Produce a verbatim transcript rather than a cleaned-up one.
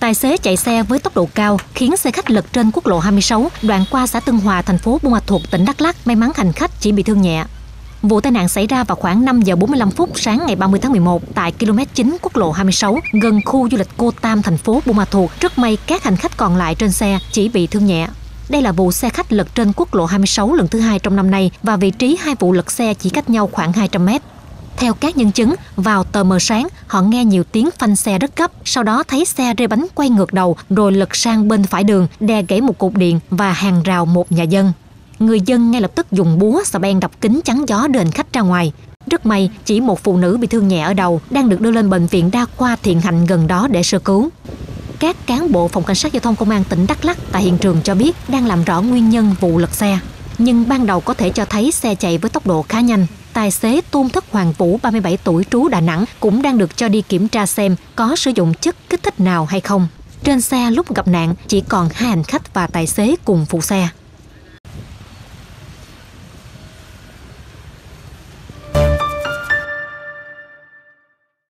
Tài xế chạy xe với tốc độ cao khiến xe khách lật trên quốc lộ hai mươi sáu đoạn qua xã Tân Hòa, thành phố Buôn Ma Thuột, tỉnh Đắk Lắk. May mắn hành khách chỉ bị thương nhẹ. Vụ tai nạn xảy ra vào khoảng năm giờ bốn mươi lăm phút sáng ngày ba mươi tháng mười một tại ki lô mét chín quốc lộ hai mươi sáu gần khu du lịch Cô Tam, thành phố Buôn Ma Thuột. Rất may các hành khách còn lại trên xe chỉ bị thương nhẹ. Đây là vụ xe khách lật trên quốc lộ hai mươi sáu lần thứ hai trong năm nay và vị trí hai vụ lật xe chỉ cách nhau khoảng hai trăm mét. Theo các nhân chứng, vào tờ mờ sáng, họ nghe nhiều tiếng phanh xe rất gấp, sau đó thấy xe rê bánh quay ngược đầu rồi lật sang bên phải đường, đè gãy một cột điện và hàng rào một nhà dân. Người dân ngay lập tức dùng búa xà beng đập kính chắn gió đưa hành khách ra ngoài. Rất may, chỉ một phụ nữ bị thương nhẹ ở đầu đang được đưa lên bệnh viện đa khoa Thiện Hạnh gần đó để sơ cứu. Các cán bộ phòng cảnh sát giao thông công an tỉnh Đắk Lắk tại hiện trường cho biết đang làm rõ nguyên nhân vụ lật xe, nhưng ban đầu có thể cho thấy xe chạy với tốc độ khá nhanh. Tài xế Tôn Thất Hoàng Vũ, ba mươi bảy tuổi, trú Đà Nẵng, cũng đang được cho đi kiểm tra xem có sử dụng chất kích thích nào hay không. Trên xe lúc gặp nạn chỉ còn hai hành khách và tài xế cùng phụ xe.